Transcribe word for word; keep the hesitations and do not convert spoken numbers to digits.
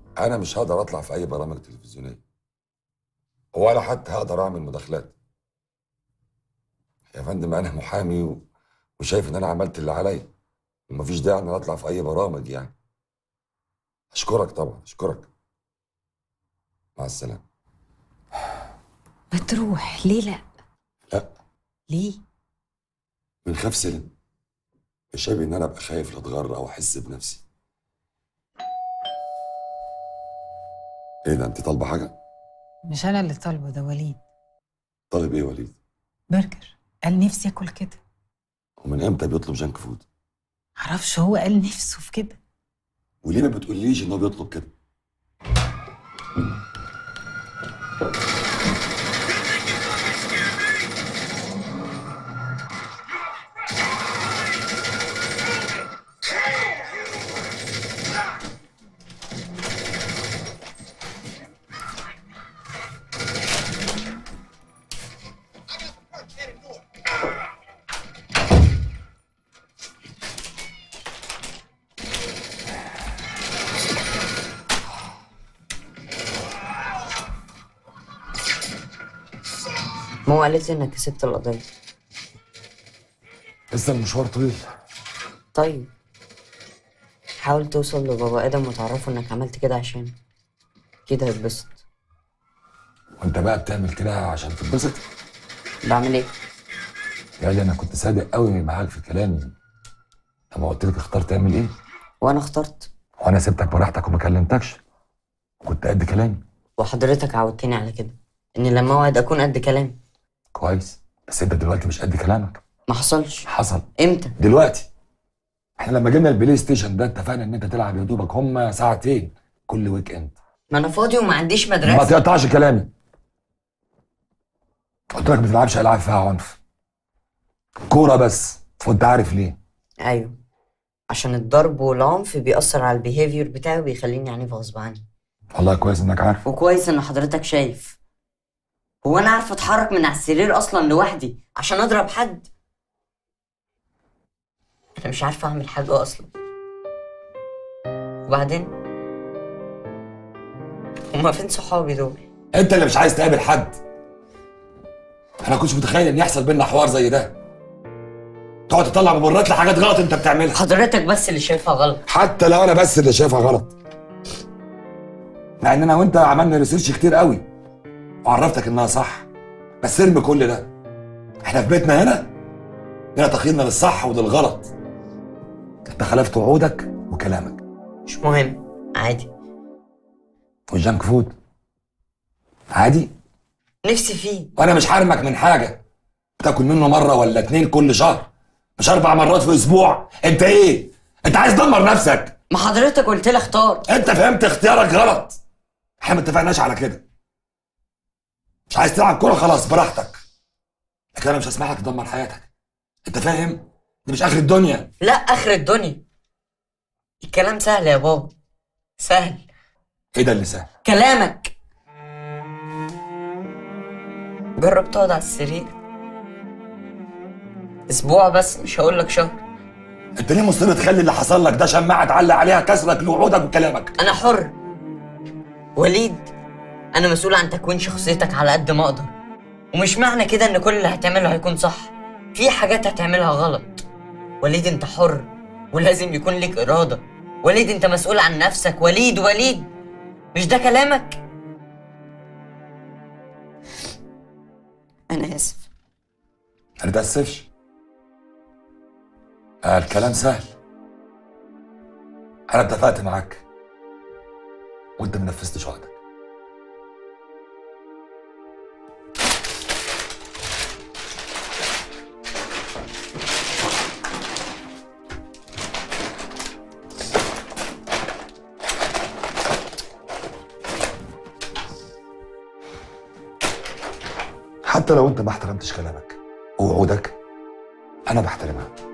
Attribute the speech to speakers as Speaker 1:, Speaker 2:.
Speaker 1: انا مش هقدر اطلع في اي برامج تلفزيونيه، ولا حتى هقدر اعمل مداخلات. يا فندم انا محامي و... وشايف ان انا عملت اللي عليا، ومفيش داعي ان انا اطلع في اي برامج يعني. اشكرك طبعا، اشكرك. مع السلامه.
Speaker 2: ما تروح ليه؟ لا
Speaker 1: لا.
Speaker 2: ليه؟
Speaker 1: بنخاف سلم. مش عيب ان انا ابقى خايف لا اتغر او احس بنفسي. ايه ده، انت طالبه حاجه؟
Speaker 2: مش انا اللي طالبه، ده وليد.
Speaker 1: طالب ايه وليد؟
Speaker 2: برجر. قال نفسي اكل كده.
Speaker 1: ومن امتى بيطلب جانك فود؟
Speaker 2: معرفش، هو قال نفسه في كده.
Speaker 1: وليه ما بتقوليش ان هو بيطلب كده؟
Speaker 3: ماما قالت لي انك كسبت القضية.
Speaker 1: لسه المشوار طويل.
Speaker 3: طيب حاول توصل لبابا ادم وتعرفه انك عملت كده عشان كده هيتبسط.
Speaker 1: وانت بقى بتعمل كده عشان تتبسط؟
Speaker 3: بعمل ايه؟
Speaker 1: يعني انا كنت صادق قوي معاك في كلامي لما قلت لك اختار تعمل ايه.
Speaker 3: وانا اخترت.
Speaker 1: وانا سبتك براحتك وما كلمتكش، كنت قد كلامي.
Speaker 3: وحضرتك عودتني على كده، اني لما اوعد اكون قد كلامي.
Speaker 1: كويس، بس انت دلوقتي مش قد كلامك.
Speaker 3: ما حصلش.
Speaker 1: حصل.
Speaker 3: امتى؟
Speaker 1: دلوقتي. احنا لما جبنا البلاي ستيشن ده اتفقنا ان انت تلعب يا دوبك هما ساعتين كل ويك اند.
Speaker 3: ما انا فاضي وما عنديش مدرسة.
Speaker 1: ما تقطعش كلامي. قلت لك ما تلعبش العاب فيها عنف، كوره بس. وانت عارف ليه؟
Speaker 3: ايوه، عشان الضرب والعنف بيأثر على البيهيفير بتاعي وبيخليني عنيف غصب عني.
Speaker 1: والله كويس انك عارف.
Speaker 3: وكويس ان حضرتك شايف. هو انا عارفه اتحرك من على السرير اصلا لوحدي عشان اضرب حد؟ انا مش عارفه اعمل حاجه اصلا. وبعدين هما فين صحابي دول؟
Speaker 1: انت اللي مش عايز تقابل حد. انا كنتش متخيل ان يحصل بينا حوار زي ده، تقعد تطلع مبررات لحاجات غلط انت بتعملها.
Speaker 3: حضرتك بس اللي شايفها غلط.
Speaker 1: حتى لو انا بس اللي شايفها غلط، مع ان انا وانت عملنا ريسيرش كتير قوي وعرفتك انها صح. بس ارمي كل ده، احنا في بيتنا هنا لنا تقييمنا للصح وللغلط. انت خالفت وعودك وكلامك.
Speaker 3: مش مهم، عادي.
Speaker 1: والجانك فود عادي؟
Speaker 3: نفسي فيه.
Speaker 1: وانا مش حارمك من حاجه. بتاكل منه مره ولا اتنين كل شهر، مش اربع مرات في اسبوع. انت ايه؟ انت عايز تدمر نفسك.
Speaker 3: ما حضرتك قلت لي اختار.
Speaker 1: انت فهمت اختيارك غلط. احنا ما اتفقناش على كده. مش عايز تلعب كوره خلاص براحتك، لكن انا مش هسمح لك تدمر حياتك. انت فاهم؟ دي مش اخر الدنيا.
Speaker 3: لا اخر الدنيا. الكلام سهل يا بابا، سهل.
Speaker 1: ايه ده اللي سهل؟
Speaker 3: كلامك. جرب تقعد على السرير اسبوع بس، مش هقول لك شهر.
Speaker 1: انت ليه مصر تخلي اللي حصل لك ده شماعه تعلق عليها كسرك لوعودك وكلامك؟
Speaker 3: انا حر وليد، انا مسؤول عن تكوين شخصيتك على قد ما اقدر. ومش معنى كده ان كل اللي هتعمله هيكون صح، في حاجات هتعملها غلط. وليد انت حر ولازم يكون ليك اراده. وليد انت مسؤول عن نفسك. وليد وليد، مش ده كلامك؟ انا اسف.
Speaker 1: ما تتاسفش، آه الكلام سهل. انا اتفقت معاك وانت ما نفذتش وعدك. حتى لو انت ما احترمتش كلامك ووعودك، انا بحترمها.